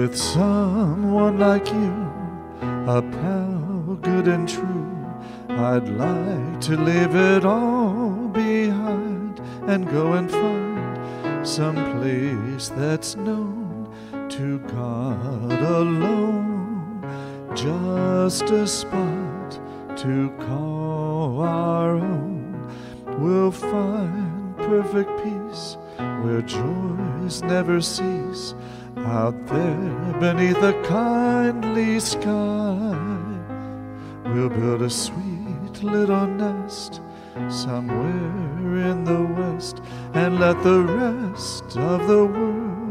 with someone like you, a pal good and true. I'd like to leave it all behind and go and find some place that's known to God alone, just a spot to call our own. We'll find perfect peace where joys never cease, out there beneath a kindly sky. We'll build a sweet little nest somewhere in the west, and let the rest of the world